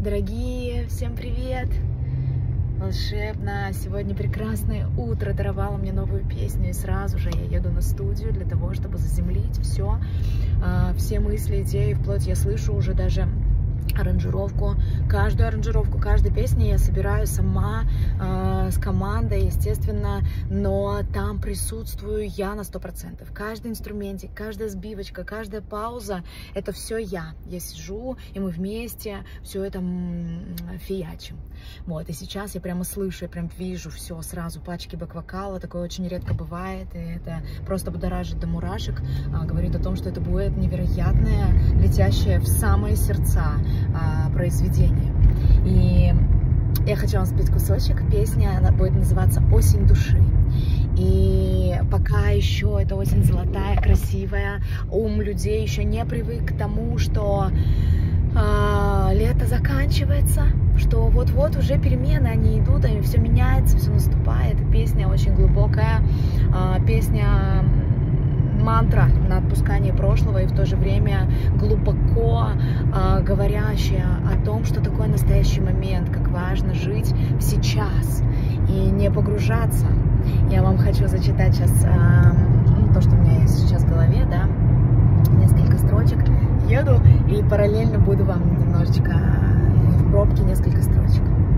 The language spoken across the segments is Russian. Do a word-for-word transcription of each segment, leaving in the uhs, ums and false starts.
Дорогие, всем привет! Волшебно! Сегодня прекрасное утро даровало мне новую песню, и сразу же я еду на студию для того, чтобы заземлить все, все мысли, идеи, вплоть я слышу уже даже аранжировку, каждую аранжировку, каждой песни я собираю сама э, с командой, естественно, но там присутствую я на сто процентов. Каждый инструментик, каждая сбивочка, каждая пауза, это все я. Я сижу, и мы вместе все это фиячим. Вот, и сейчас я прямо слышу, я прям вижу все сразу, пачки бэк-вокала, такое очень редко бывает, и это просто будоражит до мурашек, а, говорит о том, что это будет невероятное, летящее в самые сердца а, произведение. И я хочу вам спеть кусочек, песня, она будет называться «Осень души». И пока еще эта осень золотая, красивая, ум людей еще не привык к тому, что а, лето заканчивается, что вот-вот уже перемены, они идут, и все меняется, все наступает. Песня очень глубокая, а, песня мантра на отпускание прошлого и в то же время глубоко а, говорящая о том, что такое настоящий момент, как важно жить сейчас и не погружаться. Я вам хочу зачитать сейчас а, ну, то, что у меня есть сейчас в голове, да, несколько строчек. Еду и параллельно буду вам немножечко в пробке несколько строчек.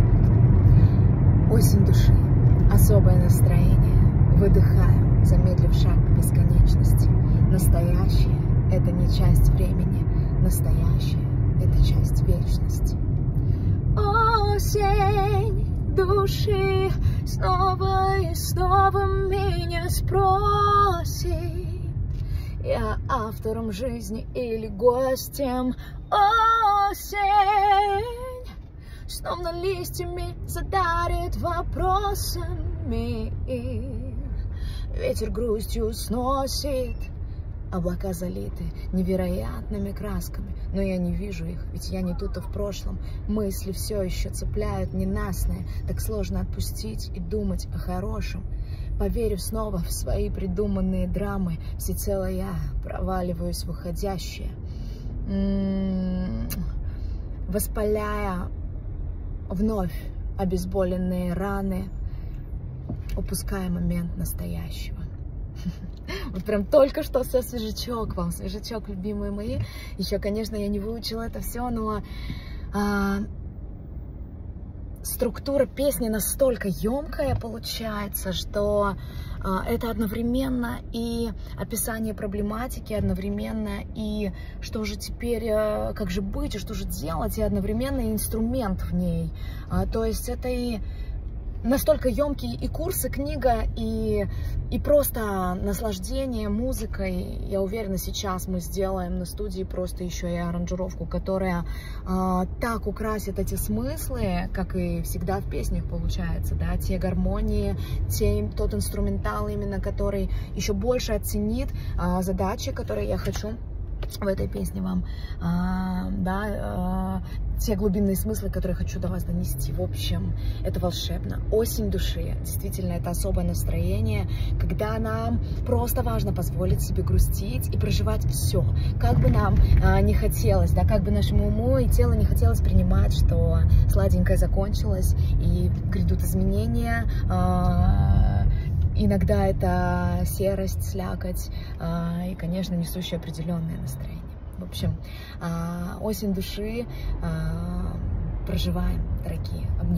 Осень души, особое настроение, выдыхаю, замедлив шаг к бесконечности. Настоящее — это не часть времени, настоящее — это часть вечности. Осень души снова и снова меня спросит, я автором жизни или гостем. Осень словно листьями задарит вопросами. Ветер грустью сносит, облака залиты невероятными красками, но я не вижу их, ведь я не тут, а в прошлом. Мысли все еще цепляют ненастные, так сложно отпустить и думать о хорошем. Поверив снова в свои придуманные драмы, всецело я проваливаюсь в уходящее, воспаляя вновь обезболенные раны, упуская момент настоящего. Вот прям только что все свежачок вам, свежачок, любимые мои. Еще, конечно, я не выучила это все, но а, структура песни настолько емкая получается, что а, это одновременно и описание проблематики, одновременно и что же теперь, а, как же быть, и что же делать, и одновременно и инструмент в ней. А, то есть это и настолько емкий и курс, и книга, и, и просто наслаждение музыкой. Я уверена, сейчас мы сделаем на студии просто еще и аранжировку, которая а, так украсит эти смыслы, как и всегда в песнях получается, да, те гармонии, те, тот инструментал именно, который еще больше оценит а, задачи, которые я хочу в этой песне вам, а, да, а, те глубинные смыслы, которые хочу до вас донести. В общем, это волшебно. Осень души. Действительно, это особое настроение, когда нам просто важно позволить себе грустить и проживать все. Как бы нам а, не хотелось, да, как бы нашему уму и телу не хотелось принимать, что сладенькое закончилось и грядут изменения. А, иногда это серость, слякоть а, и, конечно, несущее определенное настроение. В общем, осень души проживаем, дорогие. Обнимаю.